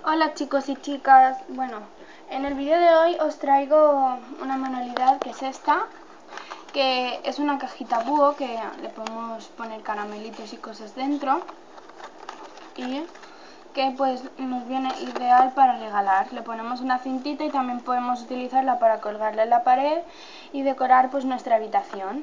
Hola chicos y chicas, bueno, en el vídeo de hoy os traigo una manualidad que es esta, que es una cajita búho que le podemos poner caramelitos y cosas dentro y que pues nos viene ideal para regalar. Le ponemos una cintita y también podemos utilizarla para colgarla en la pared y decorar pues nuestra habitación.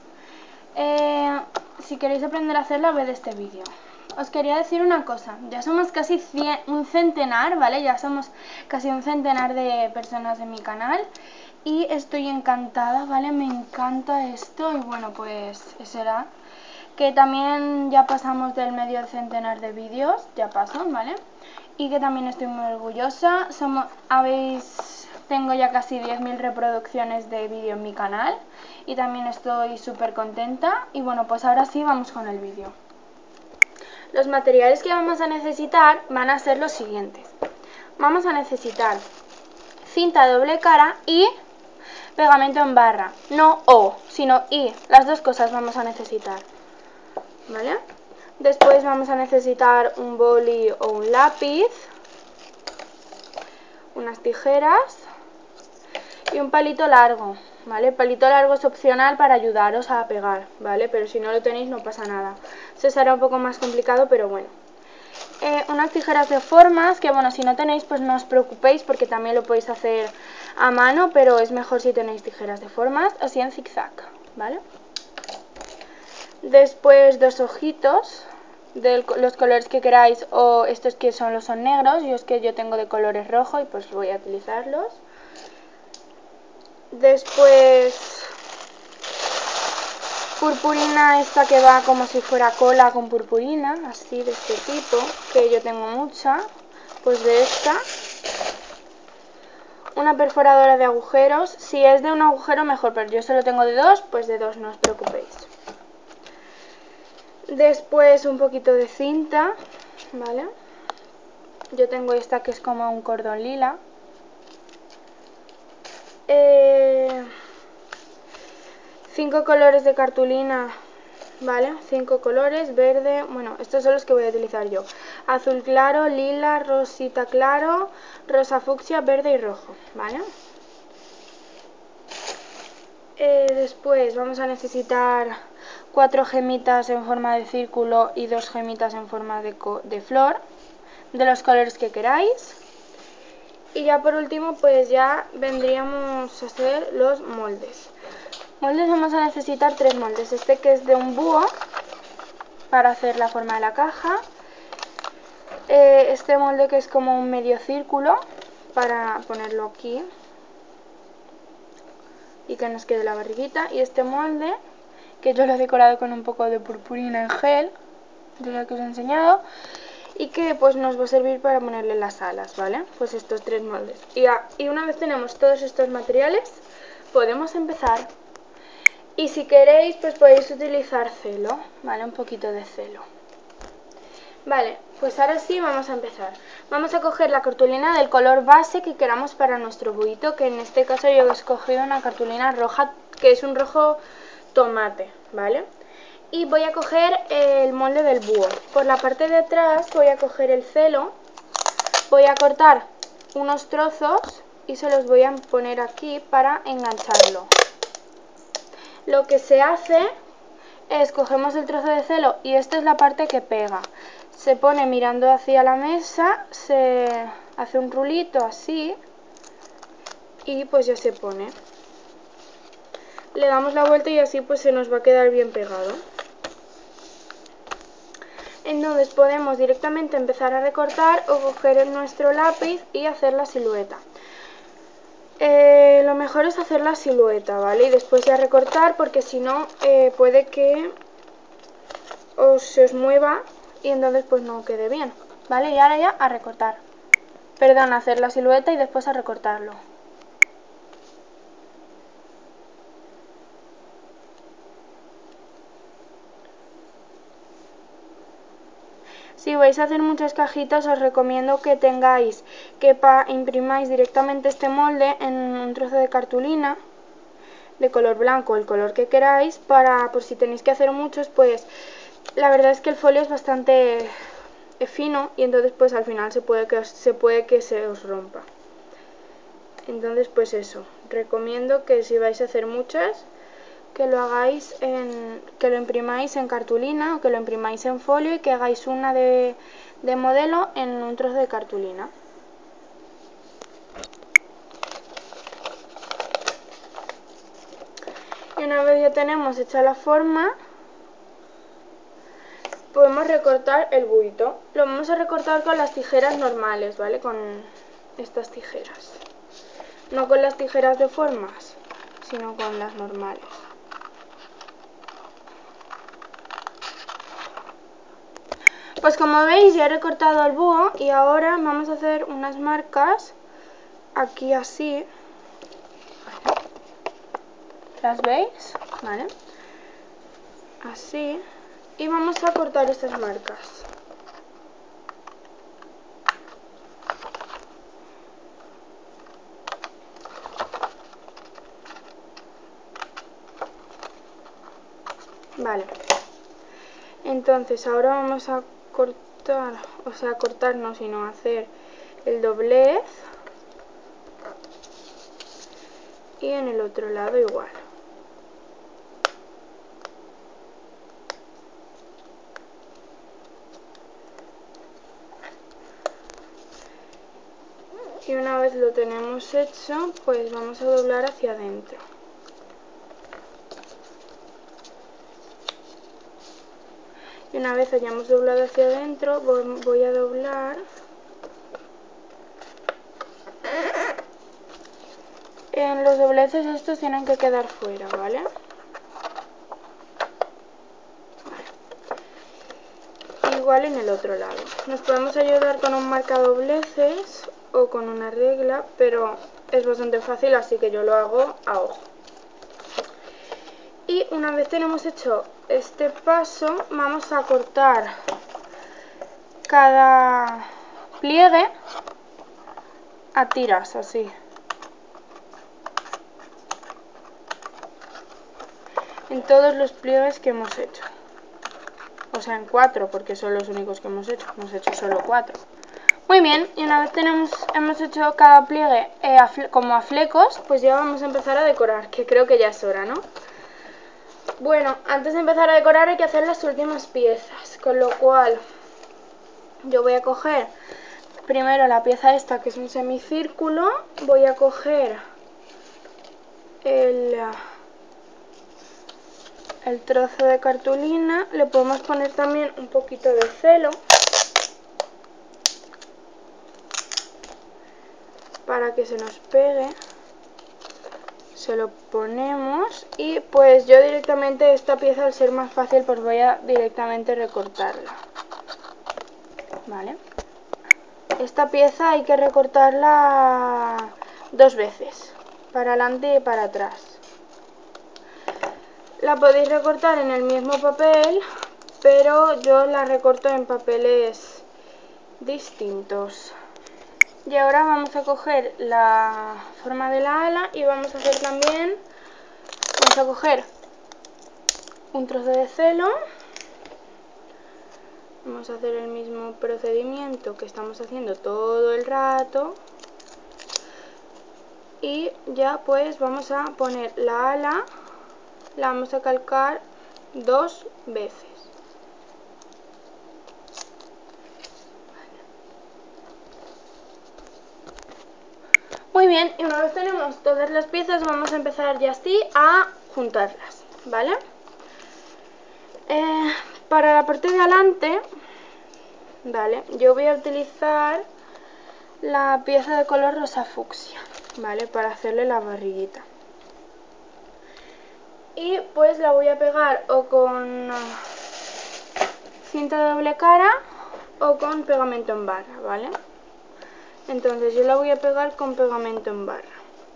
Si queréis aprender a hacerla, ved este vídeo. Os quería decir una cosa, ya somos casi un centenar, ¿vale? Ya somos casi un centenar de personas en mi canal y estoy encantada, ¿vale? Me encanta esto y bueno, pues será que también ya pasamos del medio centenar de vídeos, ya pasó, ¿vale? Y que también estoy muy orgullosa. Tengo ya casi 10.000 reproducciones de vídeo en mi canal y también estoy súper contenta. Y bueno, pues ahora sí vamos con el vídeo. Los materiales que vamos a necesitar van a ser los siguientes. Vamos a necesitar cinta doble cara y pegamento en barra. No O, sino I. Las dos cosas vamos a necesitar, ¿vale? Después vamos a necesitar un boli o un lápiz, unas tijeras y un palito largo, ¿vale? El palito largo es opcional para ayudaros a pegar, ¿vale? Pero si no lo tenéis no pasa nada. Se será un poco más complicado, pero bueno. Unas tijeras de formas, que bueno, si no tenéis pues no os preocupéis porque también lo podéis hacer a mano, pero es mejor si tenéis tijeras de formas, así en zigzag, ¿vale? Después dos ojitos de los colores que queráis, o estos que son negros, y es que yo tengo de colores rojo y pues voy a utilizarlos. Después purpurina, esta que va como si fuera cola con purpurina, así de este tipo, que yo tengo mucha, pues de esta. Una perforadora de agujeros, si es de un agujero mejor, pero yo solo tengo de dos, pues de dos, no os preocupéis. Después un poquito de cinta, ¿vale? Yo tengo esta que es como un cordón lila. 5 colores de cartulina, ¿vale? 5 colores, verde, bueno, estos son los que voy a utilizar yo. Azul claro, lila, rosita claro, rosa fucsia, verde y rojo, ¿vale? Después vamos a necesitar 4 gemitas en forma de círculo y 2 gemitas en forma de flor, de los colores que queráis. Y ya por último pues ya vendríamos a hacer los moldes. Moldes vamos a necesitar 3 moldes, este que es de un búho para hacer la forma de la caja, este molde que es como un medio círculo para ponerlo aquí y que nos quede la barriguita, y este molde que yo lo he decorado con un poco de purpurina en gel, de lo que os he enseñado, y que pues nos va a servir para ponerle las alas, ¿vale? Pues estos 3 moldes. Y una vez tenemos todos estos materiales, podemos empezar. Y si queréis, pues podéis utilizar celo, ¿vale? Un poquito de celo. Vale, pues ahora sí vamos a empezar. Vamos a coger la cartulina del color base que queramos para nuestro buito, que en este caso yo he escogido una cartulina roja, que es un rojo tomate, ¿vale? Y voy a coger el molde del búho. Por la parte de atrás voy a coger el celo, voy a cortar unos trozos y se los voy a poner aquí para engancharlo. Lo que se hace es cogemos el trozo de celo y esta es la parte que pega. Se pone mirando hacia la mesa, se hace un rulito así y pues ya se pone. Le damos la vuelta y así pues se nos va a quedar bien pegado. Entonces podemos directamente empezar a recortar o coger nuestro lápiz y hacer la silueta. Lo mejor es hacer la silueta, ¿vale? Y después ya recortar, porque si no puede que se os mueva y entonces pues no quede bien, ¿vale? Y ahora ya a recortar. Perdón, a hacer la silueta y después a recortarlo. Si vais a hacer muchas cajitas, os recomiendo que tengáis, imprimáis directamente este molde en un trozo de cartulina de color blanco, el color que queráis, para por si tenéis que hacer muchos, pues la verdad es que el folio es bastante fino y entonces pues al final se puede que se os rompa. Entonces pues eso, recomiendo que si vais a hacer muchas, que lo hagáis que lo imprimáis en cartulina o que lo imprimáis en folio y que hagáis una de modelo en un trozo de cartulina. Y una vez ya tenemos hecha la forma, podemos recortar el buito. Lo vamos a recortar con las tijeras normales, ¿vale? Con estas tijeras. No con las tijeras de formas, sino con las normales. Pues como veis ya he recortado el búho y ahora vamos a hacer unas marcas aquí así. ¿Las veis? ¿Vale? Así. Y vamos a cortar estas marcas. Vale. Entonces ahora vamos a cortar, o sea, cortar no, sino hacer el doblez. Y en el otro lado igual. Y una vez lo tenemos hecho, pues vamos a doblar hacia adentro. Y una vez hayamos doblado hacia adentro, voy a doblar en los dobleces. Estos tienen que quedar fuera, ¿vale? Igual en el otro lado. Nos podemos ayudar con un marcadobleces o con una regla, pero es bastante fácil, así que yo lo hago a ojo. Y una vez tenemos hecho este paso, vamos a cortar cada pliegue a tiras, así. En todos los pliegues que hemos hecho. O sea, en 4, porque son los únicos que hemos hecho. Hemos hecho solo 4. Muy bien, y una vez hemos hecho cada pliegue como a flecos, pues ya vamos a empezar a decorar, que creo que ya es hora, ¿no? Bueno, antes de empezar a decorar hay que hacer las últimas piezas, con lo cual yo voy a coger primero la pieza esta, que es un semicírculo, voy a coger el trozo de cartulina, le podemos poner también un poquito de celo para que se nos pegue. Se lo ponemos y pues yo directamente esta pieza, al ser más fácil, pues voy a directamente recortarla. Vale. Esta pieza hay que recortarla 2 veces, para adelante y para atrás. La podéis recortar en el mismo papel, pero yo la recorto en papeles distintos. Y ahora vamos a coger la forma de la ala y vamos a hacer también, vamos a coger un trozo de celo, vamos a hacer el mismo procedimiento que estamos haciendo todo el rato y ya pues vamos a poner la ala, la vamos a calcar 2 veces. Muy bien, y una vez tenemos todas las piezas vamos a empezar ya así a juntarlas, ¿vale? Para la parte de adelante, ¿vale? Yo voy a utilizar la pieza de color rosa fucsia, ¿vale? Para hacerle la barriguita. Y pues la voy a pegar o con cinta de doble cara o con pegamento en barra, ¿vale? Entonces yo la voy a pegar con pegamento en barra.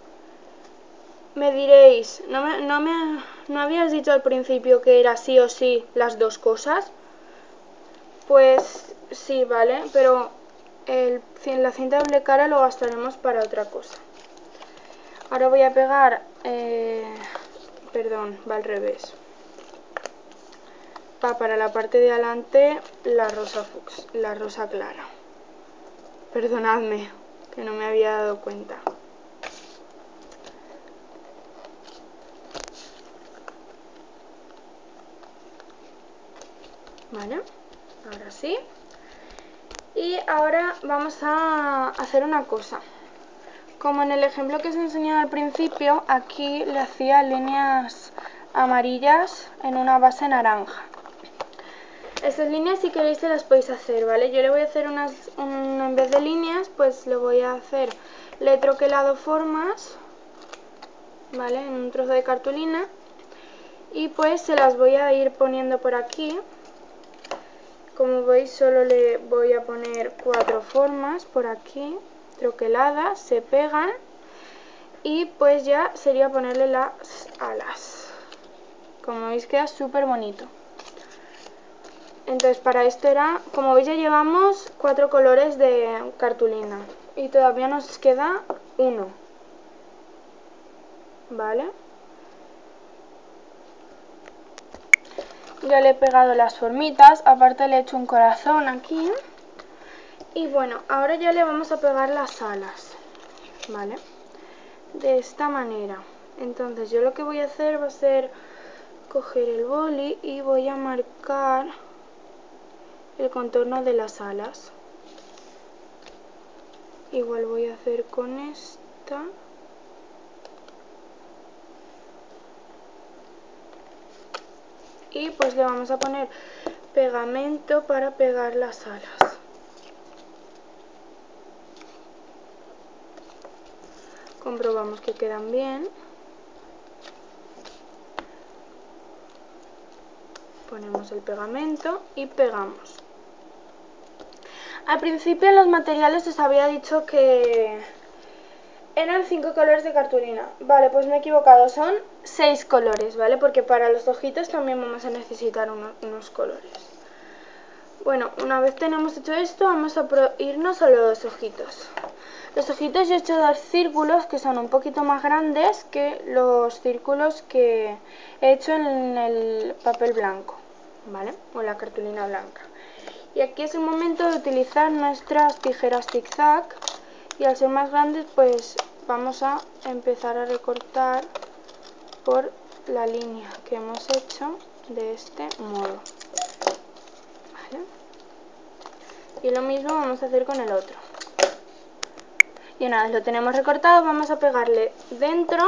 Me diréis, ¿no habías dicho al principio que era sí o sí las dos cosas? Pues sí, ¿vale? Pero la cinta de doble cara lo gastaremos para otra cosa. Ahora voy a pegar, perdón, va al revés. va para la parte de adelante la rosa clara. Perdonadme, que no me había dado cuenta. Vale, ahora sí. Y ahora vamos a hacer una cosa. Como en el ejemplo que os he enseñado al principio, aquí le hacía líneas amarillas en una base naranja. Estas líneas, si queréis, se las podéis hacer, ¿vale? Yo le voy a hacer en vez de líneas, pues le voy a hacer, le he troquelado formas, ¿vale? En un trozo de cartulina. Y pues se las voy a ir poniendo por aquí. Como veis, solo le voy a poner 4 formas por aquí, troqueladas, se pegan. Y pues ya sería ponerle las alas. Como veis, queda súper bonito. Entonces para esto era, como veis, ya llevamos 4 colores de cartulina y todavía nos queda uno, ¿vale? Ya le he pegado las formitas, aparte le he hecho un corazón aquí. Y bueno, ahora ya le vamos a pegar las alas, ¿vale? De esta manera. Entonces yo lo que voy a hacer va a ser coger el boli y voy a marcar el contorno de las alas. Igual voy a hacer con esta. Y pues le vamos a poner pegamento para pegar las alas. Comprobamos que quedan bien. Ponemos el pegamento y pegamos. Al principio en los materiales os había dicho que eran 5 colores de cartulina. Vale, pues me he equivocado, son 6 colores, ¿vale? Porque para los ojitos también vamos a necesitar unos colores. Bueno, una vez tenemos hecho esto, vamos a irnos a los ojitos. Los ojitos yo he hecho 2 círculos que son un poquito más grandes que los círculos que he hecho en el papel blanco, ¿vale? O la cartulina blanca. Y aquí es el momento de utilizar nuestras tijeras zigzag y al ser más grandes pues vamos a empezar a recortar por la línea que hemos hecho de este modo, ¿vale? Y lo mismo vamos a hacer con el otro. Y una vez lo tenemos recortado vamos a pegarle dentro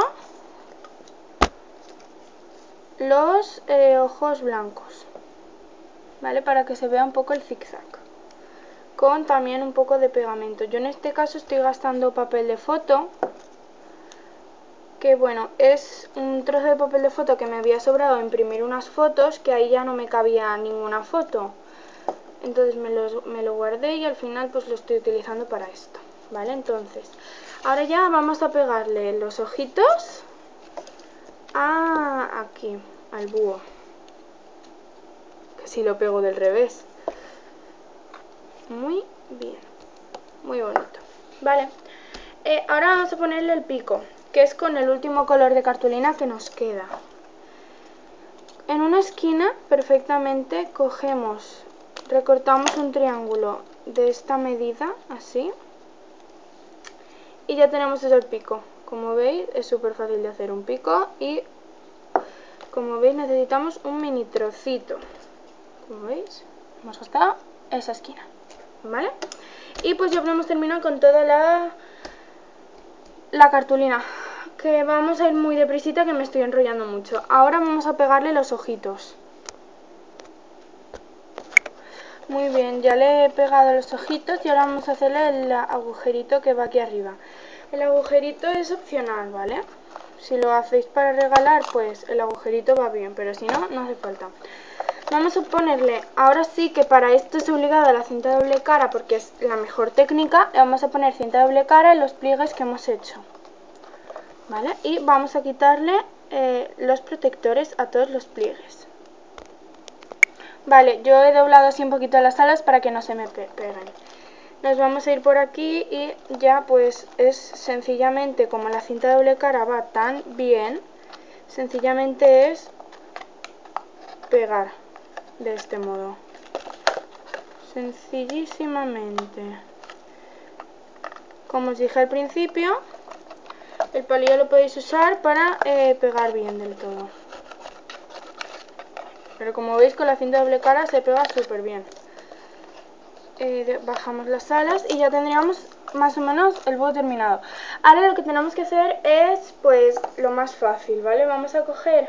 los ojos blancos, ¿vale? Para que se vea un poco el zigzag. Con también un poco de pegamento. Yo en este caso estoy gastando papel de foto, que bueno, es un trozo de papel de foto que me había sobrado imprimir unas fotos, que ahí ya no me cabía ninguna foto. Entonces me lo guardé y al final pues lo estoy utilizando para esto, ¿vale? Entonces, ahora ya vamos a pegarle los ojitos aquí, al búho. Que si lo pego del revés. Muy bien, muy bonito. Vale, ahora vamos a ponerle el pico, que es con el último color de cartulina que nos queda. En una esquina perfectamente cogemos, recortamos un triángulo de esta medida, así, y ya tenemos el pico. Como veis es súper fácil de hacer un pico y como veis necesitamos un mini trocito. Como veis hemos gastado esa esquina, ¿vale? Y pues ya hemos terminado con toda la cartulina, que vamos a ir muy deprisita que me estoy enrollando mucho. Ahora vamos a pegarle los ojitos. Muy bien, ya le he pegado los ojitos y ahora vamos a hacerle el agujerito que va aquí arriba. El agujerito es opcional, ¿vale? Si lo hacéis para regalar, pues el agujerito va bien, pero si no, no hace falta. Vamos a ponerle, ahora sí que para esto es obligada la cinta doble cara porque es la mejor técnica, le vamos a poner cinta doble cara en los pliegues que hemos hecho, ¿vale? Y vamos a quitarle los protectores a todos los pliegues. Vale, yo he doblado así un poquito las alas para que no se me peguen. Nos vamos a ir por aquí y ya pues es sencillamente, como la cinta doble cara va tan bien, sencillamente es pegar de este modo, sencillísimamente. Como os dije al principio, el palillo lo podéis usar para pegar bien del todo. Pero como veis, con la cinta doble cara se pega súper bien. Bajamos las alas y ya tendríamos más o menos el búho terminado. Ahora lo que tenemos que hacer es pues lo más fácil, ¿vale? Vamos a coger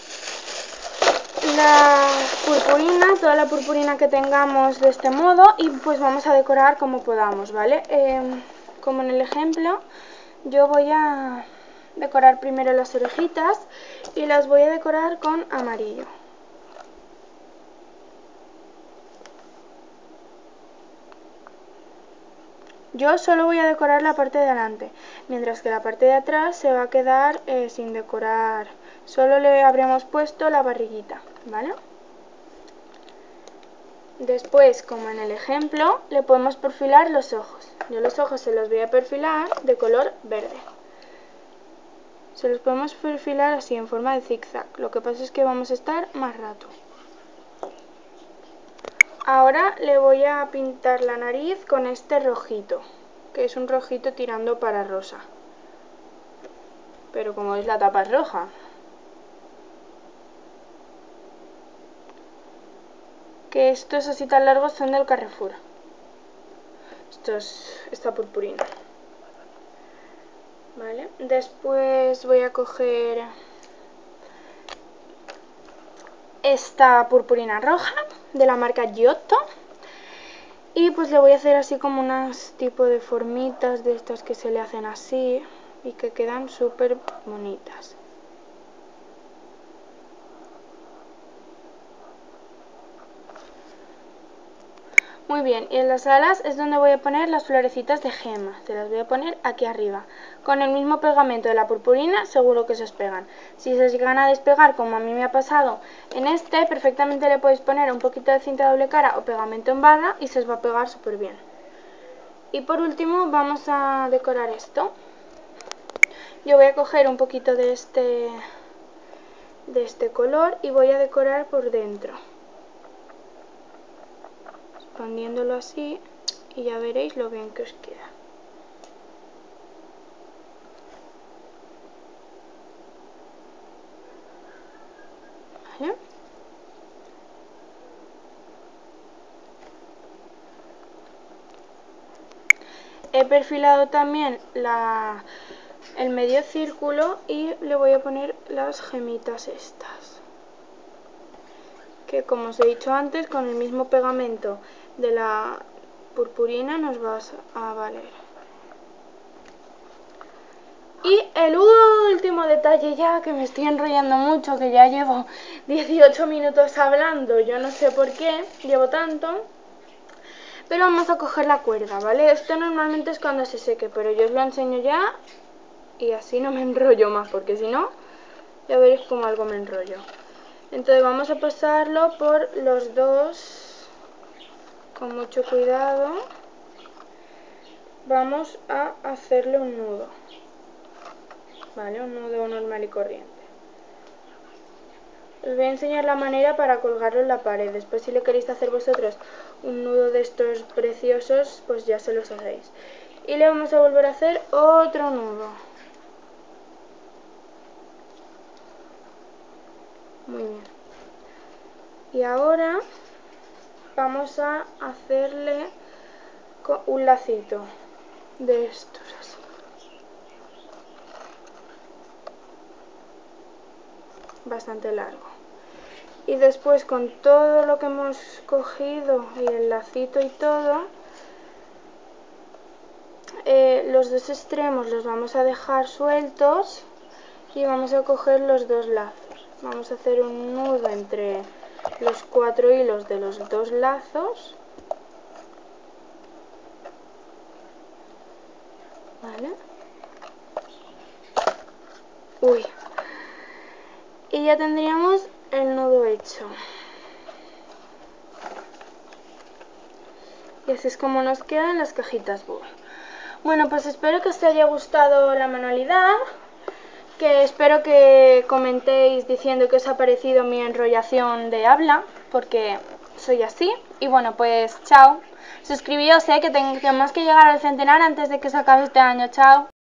la purpurina, toda la purpurina que tengamos de este modo, y pues vamos a decorar como podamos, ¿vale? Como en el ejemplo, yo voy a decorar primero las orejitas y las voy a decorar con amarillo. Yo solo voy a decorar la parte de delante, mientras que la parte de atrás se va a quedar sin decorar. Solo le habríamos puesto la barriguita, ¿vale? Después, como en el ejemplo, le podemos perfilar los ojos. Yo los ojos se los voy a perfilar de color verde. Se los podemos perfilar así en forma de zigzag. Lo que pasa es que vamos a estar más rato. Ahora le voy a pintar la nariz con este rojito, que es un rojito tirando para rosa. Pero como veis, la tapa es roja. Que estos así tan largos son del Carrefour. Esta purpurina. Vale, después voy a coger esta purpurina roja de la marca Giotto y pues le voy a hacer así como unas tipo de formitas de estas que se le hacen así y que quedan súper bonitas. Muy bien, y en las alas es donde voy a poner las florecitas de gema, se las voy a poner aquí arriba. Con el mismo pegamento de la purpurina seguro que se os pegan. Si se llegan a despegar, como a mí me ha pasado en este, perfectamente le podéis poner un poquito de cinta doble cara o pegamento en barra y se os va a pegar súper bien. Y por último vamos a decorar esto. Yo voy a coger un poquito de este color y voy a decorar por dentro, expandiéndolo así, y ya veréis lo bien que os queda. ¿Vale? He perfilado también el medio círculo y le voy a poner las gemitas estas, que como os he dicho antes, con el mismo pegamento de la purpurina nos va a valer. Y el último detalle ya, que me estoy enrollando mucho, que ya llevo 18 minutos hablando, yo no sé por qué llevo tanto, pero vamos a coger la cuerda, ¿vale? Esto normalmente es cuando se seque, pero yo os lo enseño ya y así no me enrollo más, porque si no, ya veréis como algo me enrollo. Entonces vamos a pasarlo por los dos con mucho cuidado. Vamos a hacerle un nudo, ¿vale? Un nudo normal y corriente. Os voy a enseñar la manera para colgarlo en la pared. Después, si le queréis hacer vosotros un nudo de estos preciosos, pues ya se los hacéis. Y le vamos a volver a hacer otro nudo. Muy bien. Y ahora vamos a hacerle un lacito de estos así. Bastante largo. Y después, con todo lo que hemos cogido y el lacito y todo, los dos extremos los vamos a dejar sueltos y vamos a coger los dos lazos. Vamos a hacer un nudo entre los 4 hilos de los dos lazos, ¿vale? Uy. Y ya tendríamos el nudo hecho. Y así es como nos quedan las cajitas búho. Bueno, pues espero que os haya gustado la manualidad, que espero que comentéis diciendo que os ha parecido mi enrollación de habla. porque soy así. Y bueno, pues chao. Suscribíos, que tenemos que llegar al centenar antes de que se acabe este año. Chao.